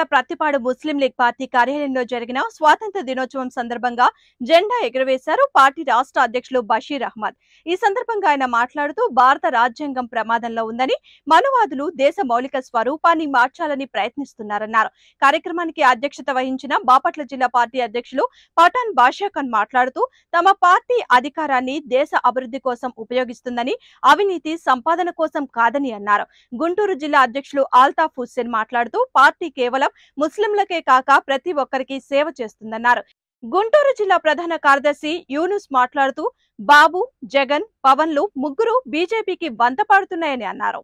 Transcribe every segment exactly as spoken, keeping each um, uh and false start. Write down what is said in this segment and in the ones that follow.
ప్రత్తిపాడు ముస్లిం league party కార్యాలయంలో జరిగిన స్వాతంత్ర దినోత్సవం సందర్భంగా జెండా ఎగురవేశారు పార్టీ రాష్ట్ర అధ్యక్షులు బషీర్ అహ్మద్. ఈ సందర్భంగా ఆయన మాట్లాడుతూ భారత రాజ్యాంగం ప్రమాదంలో ఉందని, మనువాదులు దేశ మౌలిక స్వరూపాన్ని మార్చాలని ప్రయత్నిస్తున్నారన్నారు. కార్యక్రమానికి అధ్యక్షత వహించిన బాపట్ల జిల్లా పార్టీ అధ్యక్షులు పఠాన్ బాషా ఖాన్ మాట్లాడుతూ తమ పార్టీ అధికారాన్ని దేశ అభివృద్ధి కోసం ఉపయోగిస్తుందని, అవినీతి సంపాదన కోసం కాదని అన్నారు. గుంటూరు జిల్లా అధ్యక్షులు ఆల్తాఫ్ హుస్సేన్ మాట్లాడుతూ పార్టీ కేవలం ముస్లింలకే కాక ప్రతి ఒక్కరికి సేవ చేస్తుందన్నారు. గుంటూరు జిల్లా ప్రధాన కార్యదర్శి యూనుస్ మాట్లాడుతూ బాబు, జగన్, పవన్లు ముగ్గురు బీజేపీకి వంత పాడుతున్నాయని అన్నారు.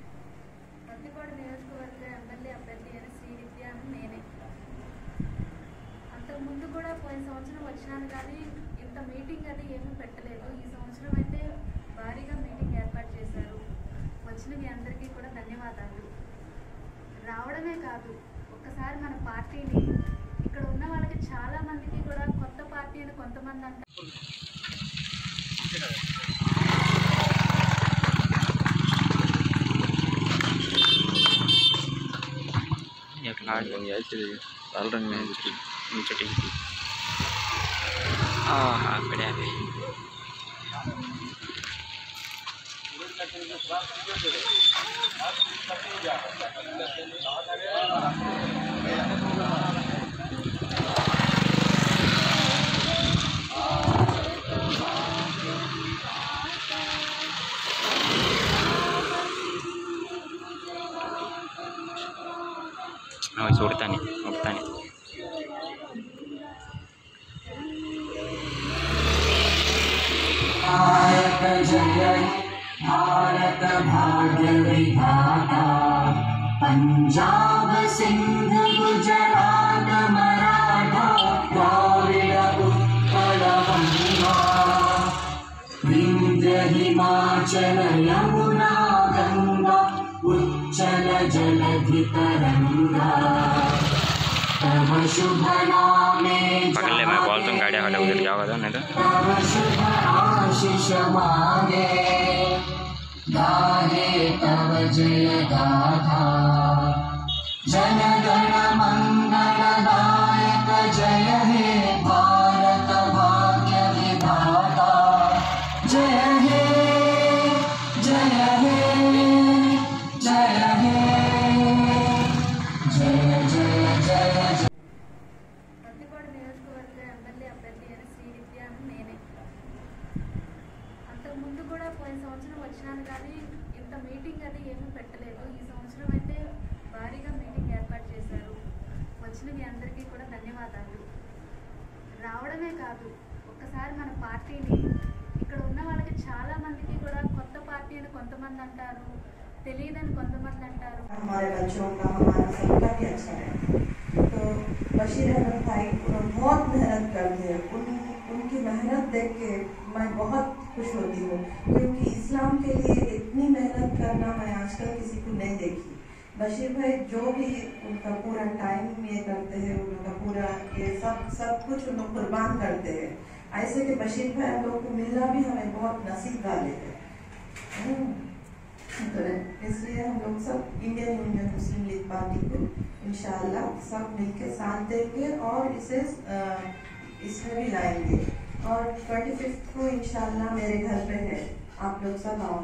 మీ అందరికీ కూడా ధన్యవాదాలు. రావడమే కాదు, ఒక్కసారి మన పార్టీని ఇక్కడ ఉన్న వాళ్ళకి చాలా మందికి కూడా కొత్త పార్టీ అని కొంతమంది అంటారు. చూడతాను చూడతాను भारत भाग्य विधाता पंजाब सिंध गुजरात मराठा द्राविड़ उत्कल बंगा विंध्य हिमाचल यमुना गंगा उच्चल जलधि तरंगा तव शुभ नामे पकड़ ले, मैं बोलता हूँ गाड़ी हटा उधर जाओ नहीं तो तव शुभ आशीष मांगे गाहे तव जय गाथा जन गण मंगलदायक जय हे भारत भाग्य विधाता जय हे जय हे जय हे जय जय जय जय ప్రతిపాడు నియోజకవర్గ ఎమ్మెల్యే అభ్యర్థి అయిన శ్రీ విద్య నేనే. అంతకు ముందు కూడా పోయిన సంవత్సరం వచ్చినాను కానీ ఇంత మీటింగ్ అది ఏమీ పెట్టలేదు. ఈ సంవత్సరం అయితే భారీగా మీటింగ్ ఏర్పాటు చేశారు. వచ్చిన మీ అందరికీ కూడా ధన్యవాదాలు. రావడమే కాదు, ఒక్కసారి మన పార్టీని ఇక్కడ ఉన్న వాళ్ళకి చాలా మందికి కూడా కొత్త పార్టీ అని కొంతమంది అంటారు, తెలియదని కొంతమంది అంటారు. हमारे बच्चों का, हमारा सबका भी अच्छा है। तो बशीर अहमद भाई बहुत मेहनत करते हैं। उन उनकी मेहनत देख के मैं बहुत खुश होती हूँ, क्योंकि इस्लाम के लिए इतनी मेहनत करना मैं आजकल किसी को नहीं देखी। बशीर भाई जो भी उनका पूरा टाइम ये करते हैं, उनका पूरा ये सब सब कुछ उन लोग कुर्बान करते हैं। ऐसे कि बशीर भाई हम लोग को मिलना भी हमें बहुत नसीब वाले है। तो इसलिए हम लोग सब Indian Union Muslim League party को इंशाअल्लाह सब मिलकर साथ देंगे और इसे इसमें भी लाएंगे। और ट्वेंटी फिफ्थ को इंशाअल्लाह मेरे घर पे है, आप लोग सब आओ।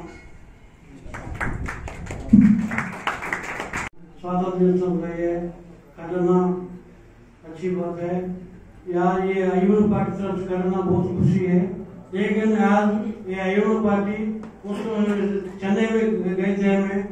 स्वागत दिवस करना अच्छी बात है। यार ये आयुन पार्टी तरफ से करना बहुत खुशी है, लेकिन आज ये आयुन पार्टी उस चेन्नई में गए थे हमें